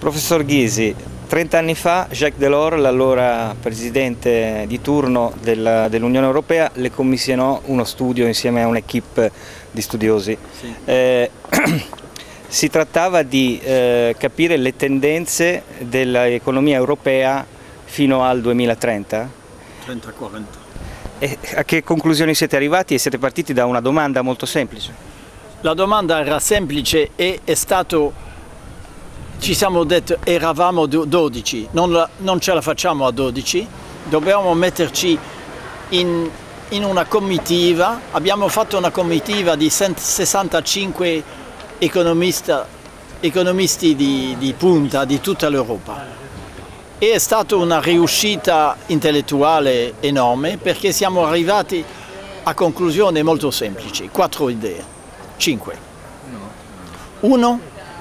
Professor Ghisi, 30 anni fa Jacques Delors, l'allora presidente di turno dell'Unione Europea, le commissionò uno studio insieme a un'equipe di studiosi. Sì. Si trattava di capire le tendenze dell'economia europea fino al 2030? 30-40. E a che conclusioni siete arrivati? E siete partiti da una domanda molto semplice. La domanda era semplice e è stato, ci siamo detti, eravamo 12, non ce la facciamo a 12, dobbiamo metterci in una comitiva. Abbiamo fatto una comitiva di 65 economisti di punta di tutta l'Europa. E è stata una riuscita intellettuale enorme perché siamo arrivati a conclusioni molto semplici, 4 idee, 5. 1.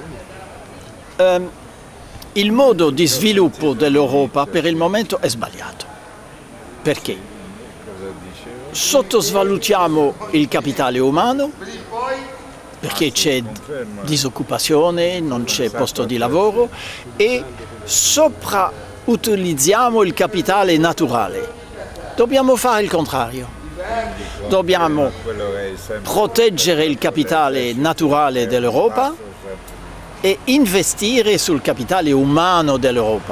Il modo di sviluppo dell'Europa per il momento è sbagliato. Perché? Sottovalutiamo il capitale umano, perché c'è disoccupazione, non c'è posto di lavoro, e soprautilizziamo il capitale naturale. Dobbiamo fare il contrario. Dobbiamo proteggere il capitale naturale dell'Europa e investire sul capitale umano dell'Europa.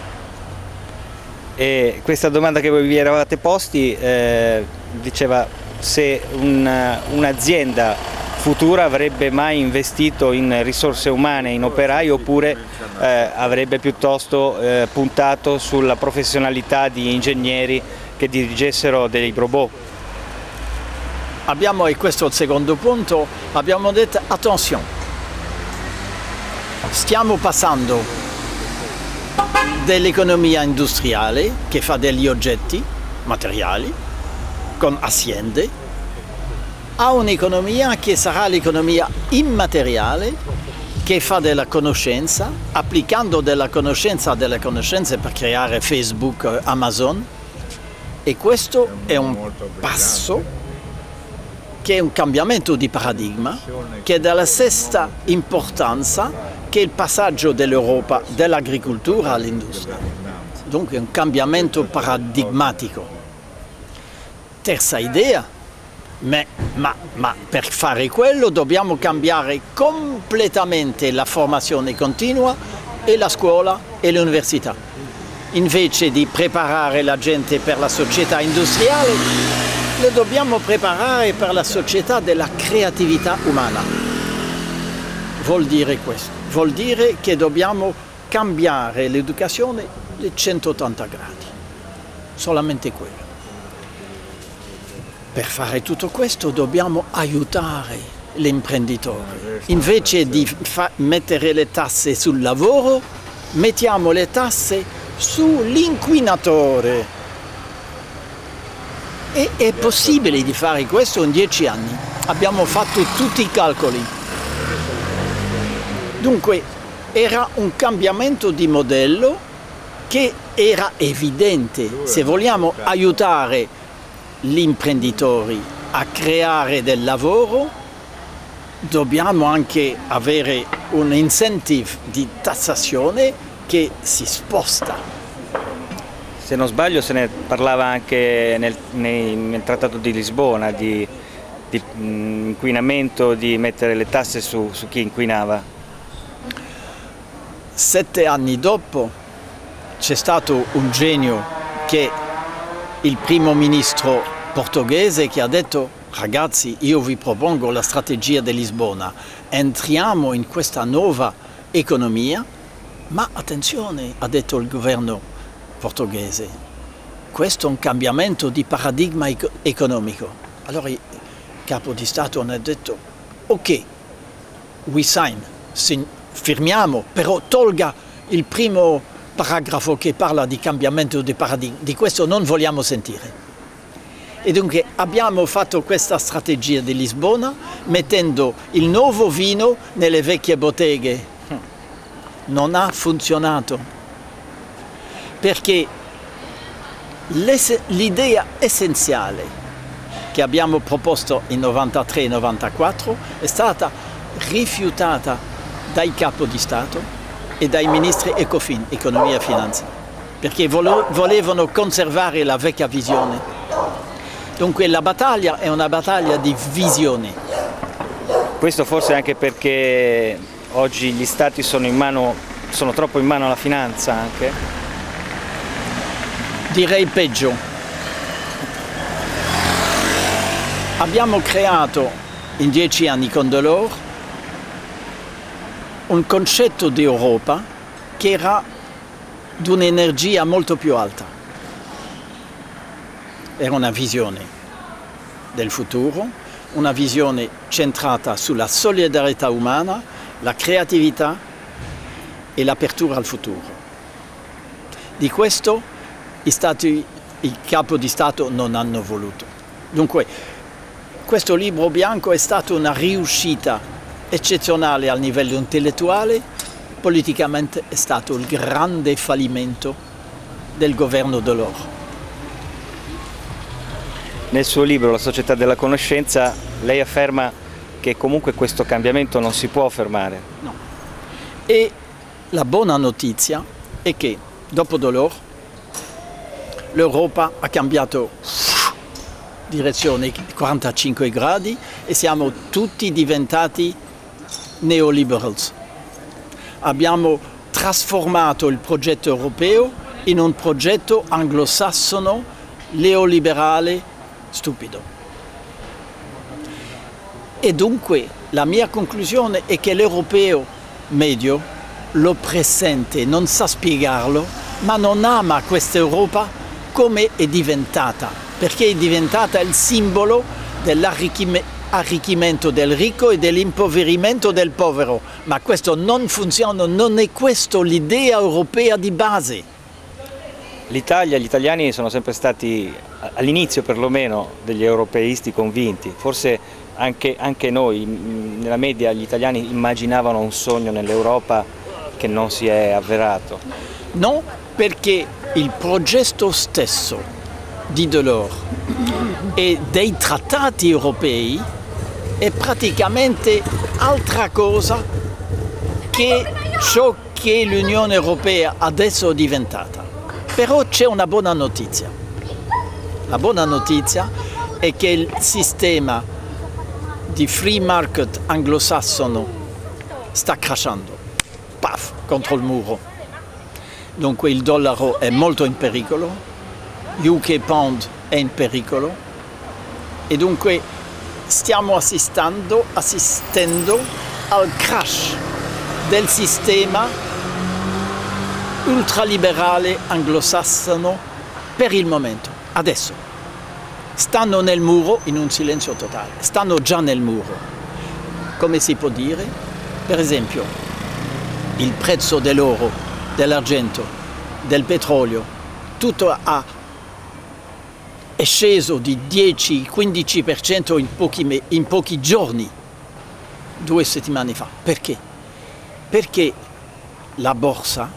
E questa domanda che voi vi eravate posti diceva se un'azienda futura avrebbe mai investito in risorse umane, in operai, oppure avrebbe piuttosto puntato sulla professionalità di ingegneri che dirigessero dei robot. E questo è il secondo punto, abbiamo detto attenzione, stiamo passando dell'economia industriale che fa degli oggetti materiali con aziende a un'economia che sarà l'economia immateriale che fa della conoscenza, applicando delle conoscenze per creare Facebook, Amazon, e questo è un passo che è un cambiamento di paradigma che è della stessa importanza che il passaggio dell'Europa dall'agricoltura all'industria. Dunque è un cambiamento paradigmatico. Terza idea, ma per fare quello dobbiamo cambiare completamente la formazione continua e la scuola e l'università. Invece di preparare la gente per la società industriale, le dobbiamo preparare per la società della creatività umana. Vuol dire questo, vuol dire che dobbiamo cambiare l'educazione di 180 gradi, solamente quello. Per fare tutto questo dobbiamo aiutare l'imprenditore. Invece di mettere le tasse sul lavoro, mettiamo le tasse sull'inquinatore. E è possibile di fare questo in 10 anni. Abbiamo fatto tutti i calcoli. Dunque era un cambiamento di modello che era evidente. Se vogliamo aiutare gli imprenditori a creare del lavoro, dobbiamo anche avere un incentive di tassazione che si sposta. Se non sbaglio se ne parlava anche nel Trattato di Lisbona di inquinamento, di mettere le tasse su chi inquinava. 7 anni dopo c'è stato un genio che il primo ministro portoghese che ha detto: ragazzi, io vi propongo la strategia di Lisbona, entriamo in questa nuova economia, ma attenzione, ha detto il governo portoghese, questo è un cambiamento di paradigma economico. Allora il capo di Stato ha detto: ok, we sign, firmiamo, però tolga il primo paragrafo che parla di cambiamento di paradigma, di questo non vogliamo sentire. E dunque abbiamo fatto questa strategia di Lisbona mettendo il nuovo vino nelle vecchie botteghe. Non ha funzionato. Perché l'idea essenziale che abbiamo proposto in 93-94 è stata rifiutata dai capo di Stato e dai ministri Ecofin, economia e finanza, perché volevano conservare la vecchia visione. Dunque la battaglia è una battaglia di visione. Questo forse anche perché oggi gli stati sono troppo in mano alla finanza anche? Direi peggio. Abbiamo creato in 10 anni con Delors un concetto di Europa che era di un'energia molto più alta. Era una visione del futuro, una visione centrata sulla solidarietà umana, la creatività e l'apertura al futuro. Di questo i capi di Stato non hanno voluto. Dunque, questo libro bianco è stato una riuscita eccezionale a livello intellettuale, politicamente è stato il grande fallimento del governo Delors. Nel suo libro La società della conoscenza lei afferma che comunque questo cambiamento non si può fermare. No. E la buona notizia è che dopo Delors l'Europa ha cambiato direzione 45 gradi e siamo tutti diventati neoliberals. Abbiamo trasformato il progetto europeo in un progetto anglosassone neoliberale stupido. E dunque la mia conclusione è che l'europeo medio lo presente, non sa spiegarlo, ma non ama questa Europa come è diventata, perché è diventata il simbolo dell'arricchimento del ricco e dell'impoverimento del povero. Ma questo non funziona, non è questa l'idea europea di base. L'Italia, gli italiani sono sempre stati, all'inizio perlomeno, degli europeisti convinti. Forse anche noi, nella media, gli italiani immaginavano un sogno nell'Europa che non si è avverato. No, perché il progetto stesso di Delors e dei trattati europei è praticamente altra cosa che ciò che l'Unione Europea adesso è diventata. Però c'è una buona notizia. La buona notizia è che il sistema di free market anglosassone sta crashando, paf, contro il muro. Dunque il dollaro è molto in pericolo, UK Pound è in pericolo e dunque stiamo assistendo al crash del sistema ultraliberale anglosassone per il momento, adesso. Stanno nel muro in un silenzio totale, stanno già nel muro. Come si può dire? Per esempio, il prezzo dell'oro, dell'argento, del petrolio, tutto è sceso di 10-15% in pochi giorni, 2 settimane fa. Perché? Perché la borsa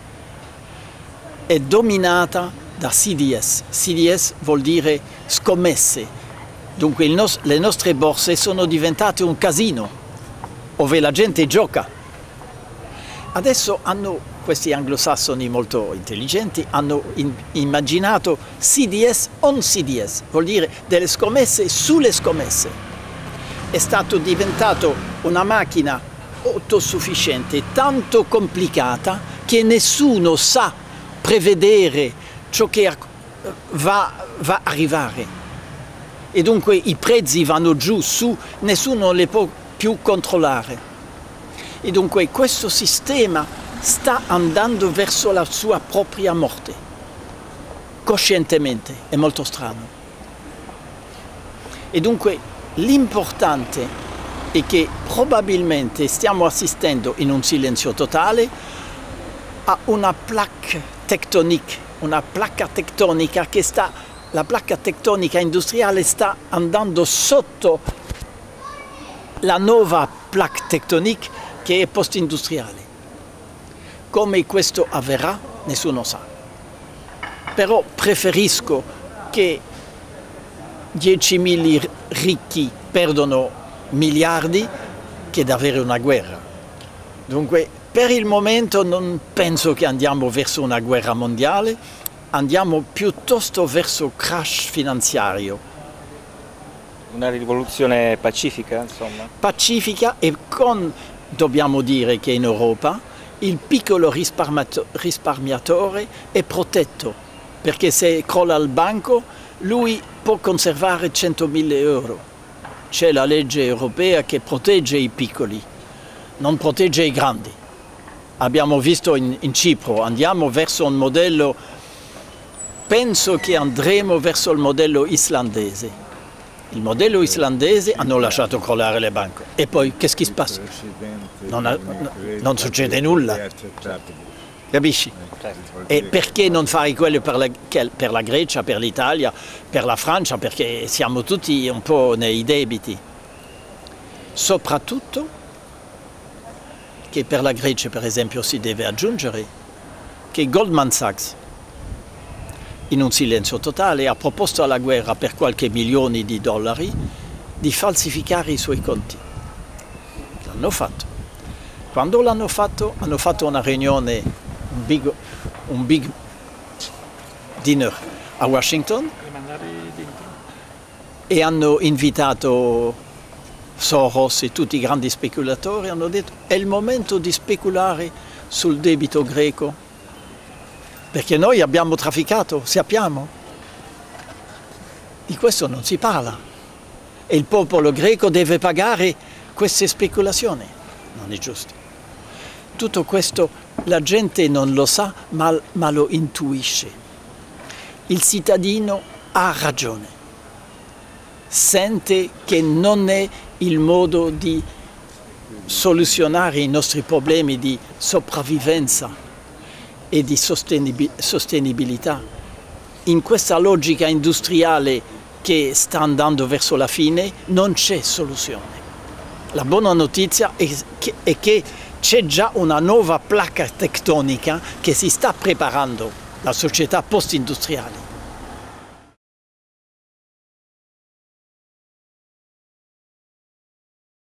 è dominata da CDS. CDS vuol dire scommesse. Dunque le nostre borse sono diventate un casino dove la gente gioca. Adesso questi anglosassoni molto intelligenti hanno immaginato CDS on CDS, vuol dire delle scommesse sulle scommesse. È stato diventato una macchina autosufficiente, tanto complicata che nessuno sa prevedere ciò che va arrivare. E dunque i prezzi vanno giù, su, nessuno le può più controllare. E dunque questo sistema sta andando verso la sua propria morte, coscientemente, è molto strano. E dunque l'importante è che probabilmente stiamo assistendo in un silenzio totale a una placca tectonica che la placca tectonica industriale sta andando sotto la nuova placca tectonica che è post-industriale. Come questo avverrà, nessuno sa. Però preferisco che 10.000 ricchi perdono miliardi che di avere una guerra. Dunque Per il momento non penso che andiamo verso una guerra mondiale, andiamo piuttosto verso crash finanziario. Una rivoluzione pacifica, insomma? Pacifica e dobbiamo dire che in Europa il piccolo risparmiatore è protetto, perché se crolla il banco lui può conservare 100.000 euro. C'è la legge europea che protegge i piccoli, non protegge i grandi. Abbiamo visto in Cipro, andiamo verso un modello, penso che andremo verso il modello islandese. Il modello islandese hanno lasciato crollare le banche e poi che si passa? Non succede nulla, capisci? E perché non fare quello per la Grecia, per l'Italia, per la Francia? Perché siamo tutti un po' nei debiti. Soprattutto che per la Grecia, per esempio, si deve aggiungere che Goldman Sachs, in un silenzio totale, ha proposto alla guerra per qualche milioni di dollari di falsificare i suoi conti. L'hanno fatto. Quando l'hanno fatto, hanno fatto una riunione, un big dinner a Washington e hanno invitato Soros e tutti i grandi speculatori, hanno detto è il momento di speculare sul debito greco, perché noi abbiamo trafficato, sappiamo. Di questo non si parla e il popolo greco deve pagare queste speculazioni. Non è giusto. Tutto questo la gente non lo sa, ma lo intuisce. Il cittadino ha ragione. Sente che non è il modo di soluzionare i nostri problemi di sopravvivenza e di sostenibilità. In questa logica industriale che sta andando verso la fine non c'è soluzione. La buona notizia è che c'è già una nuova placca tettonica che si sta preparando, la società post-industriale.